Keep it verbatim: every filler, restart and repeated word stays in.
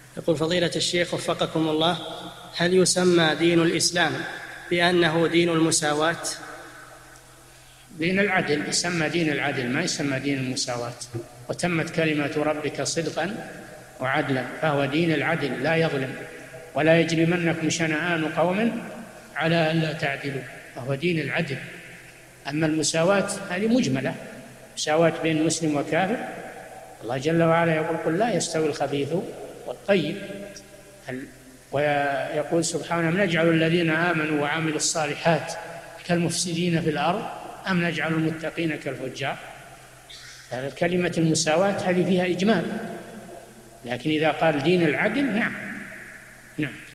يقول فضيلة الشيخ وفقكم الله: هل يسمى دين الإسلام بأنه دين المساواة؟ دين العدل، يسمى دين العدل، ما يسمى دين المساواة. وتمت كلمة ربك صدقا وعدلا، فهو دين العدل لا يظلم. ولا يجرمنكم شنآن قوم على ألا تعدلوا، فهو دين العدل. أما المساواة هذه مجملة، مساواة بين مسلم وكافر. الله جل وعلا يقول: قل لا يستوي الخبيث والطيب. ويقول سبحانه: نجعل الذين آمنوا وعملوا الصالحات كالمفسدين في الأرض أم نجعل المتقين كالفجار. كلمة المساواة هذه فيها إجمال، لكن إذا قال دين العدل، نعم نعم